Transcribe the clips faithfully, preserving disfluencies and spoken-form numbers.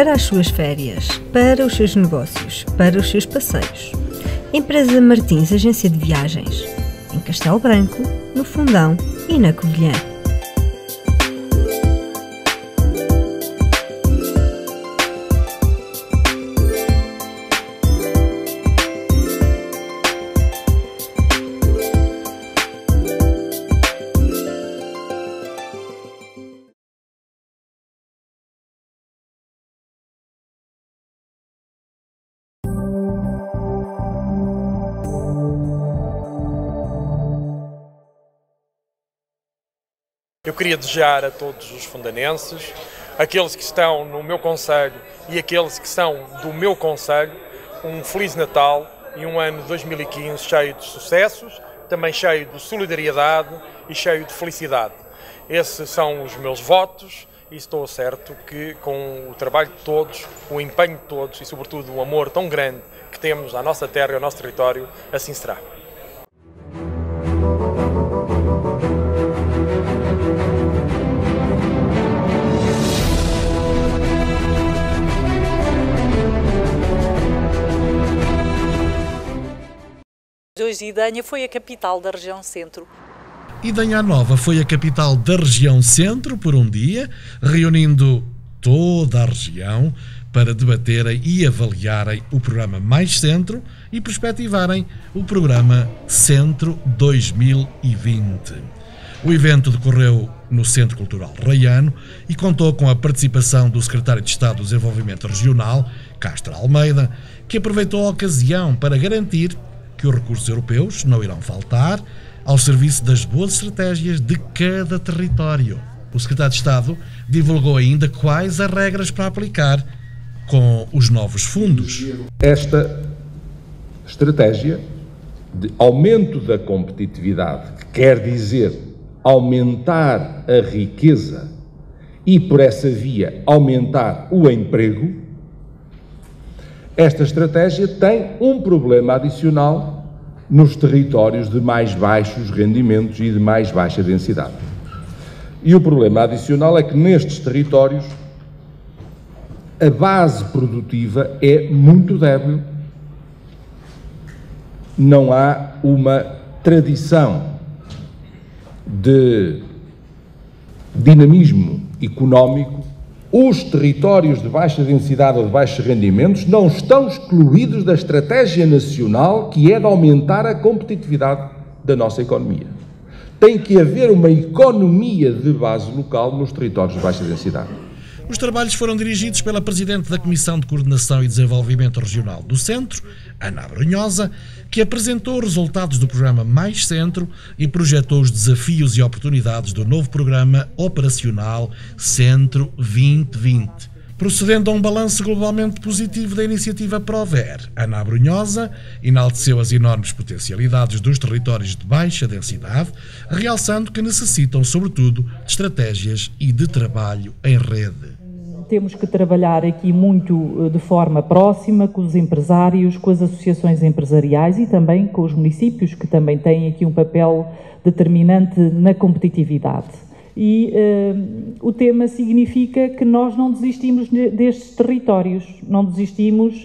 para as suas férias, para os seus negócios, para os seus passeios. Empresa Martins Agência de Viagens, em Castelo Branco, no Fundão e na Covilhã. Eu queria desejar a todos os fundanenses, aqueles que estão no meu concelho e aqueles que são do meu concelho, um Feliz Natal e um ano dois mil e quinze cheio de sucessos, também cheio de solidariedade e cheio de felicidade. Esses são os meus votos e estou certo que com o trabalho de todos, o empenho de todos e sobretudo o amor tão grande que temos à nossa terra e ao nosso território, assim será. Hoje Idanha foi a capital da região centro. Idanha Nova foi a capital da região centro por um dia, reunindo toda a região para debaterem e avaliarem o programa Mais Centro e perspectivarem o programa Centro dois mil e vinte. O evento decorreu no Centro Cultural Raiano e contou com a participação do Secretário de Estado do Desenvolvimento Regional, Castro Almeida, que aproveitou a ocasião para garantir que os recursos europeus não irão faltar ao serviço das boas estratégias de cada território. O Secretário de Estado divulgou ainda quais as regras para aplicar com os novos fundos. Esta estratégia de aumento da competitividade, que quer dizer aumentar a riqueza e, por essa via, aumentar o emprego, esta estratégia tem um problema adicional nos territórios de mais baixos rendimentos e de mais baixa densidade. E o problema adicional é que nestes territórios a base produtiva é muito débil, não há uma tradição de dinamismo económico. Os territórios de baixa densidade ou de baixos rendimentos não estão excluídos da estratégia nacional, que é de aumentar a competitividade da nossa economia. Tem que haver uma economia de base local nos territórios de baixa densidade. Os trabalhos foram dirigidos pela Presidente da Comissão de Coordenação e Desenvolvimento Regional do Centro, Ana Abrunhosa, que apresentou os resultados do programa Mais Centro e projetou os desafios e oportunidades do novo programa operacional Centro vinte vinte. Procedendo a um balanço globalmente positivo da iniciativa Prover, Ana Abrunhosa enalteceu as enormes potencialidades dos territórios de baixa densidade, realçando que necessitam, sobretudo, de estratégias e de trabalho em rede. Temos que trabalhar aqui muito de forma próxima com os empresários, com as associações empresariais e também com os municípios, que também têm aqui um papel determinante na competitividade. E uh, o tema significa que nós não desistimos destes territórios, não desistimos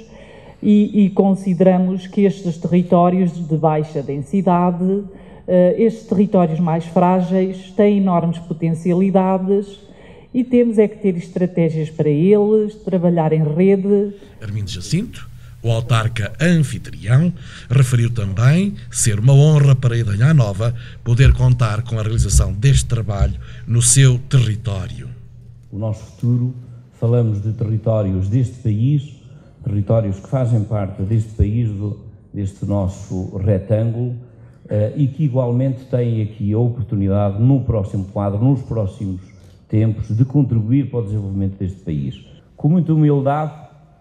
e, e consideramos que estes territórios de baixa densidade, uh, estes territórios mais frágeis, têm enormes potencialidades e temos é que ter estratégias para eles, trabalhar em rede. Armindo Jacinto, o autarca anfitrião, referiu também ser uma honra para a Idanha Nova poder contar com a realização deste trabalho no seu território. O nosso futuro, falamos de territórios deste país, territórios que fazem parte deste país, do, deste nosso retângulo, eh, e que igualmente têm aqui a oportunidade, no próximo quadro, nos próximos tempos, de contribuir para o desenvolvimento deste país. Com muita humildade,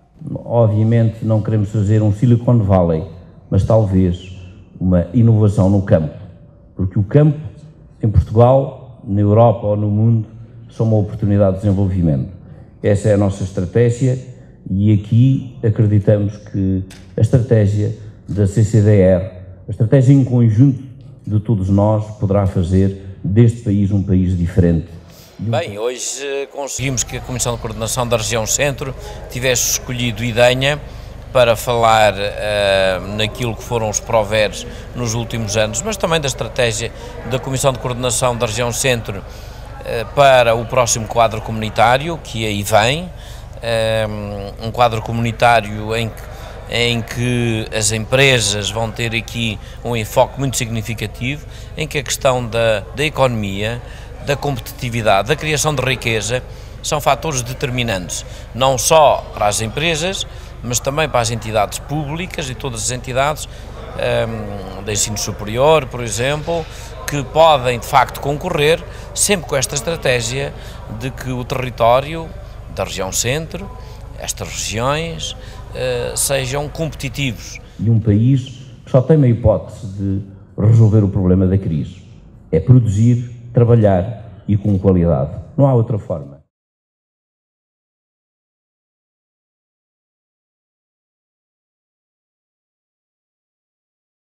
obviamente não queremos fazer um Silicon Valley, mas talvez uma inovação no campo, porque o campo em Portugal, na Europa ou no mundo, são uma oportunidade de desenvolvimento. Essa é a nossa estratégia e aqui acreditamos que a estratégia da C C D R, a estratégia em conjunto de todos nós, poderá fazer deste país um país diferente Bem, hoje conseguimos que a Comissão de Coordenação da Região Centro tivesse escolhido Idenha para falar uh, naquilo que foram os PROVERs nos últimos anos, mas também da estratégia da Comissão de Coordenação da Região Centro uh, para o próximo quadro comunitário, que aí vem, uh, um quadro comunitário em que, em que as empresas vão ter aqui um enfoque muito significativo, em que a questão da, da economia, da competitividade, da criação de riqueza, são fatores determinantes, não só para as empresas, mas também para as entidades públicas e todas as entidades um, de ensino superior, por exemplo, que podem de facto concorrer, sempre com esta estratégia de que o território da região centro, estas regiões, uh, sejam competitivos. E um país que só tem uma hipótese de resolver o problema da crise, é produzir, trabalhar e com qualidade. Não há outra forma.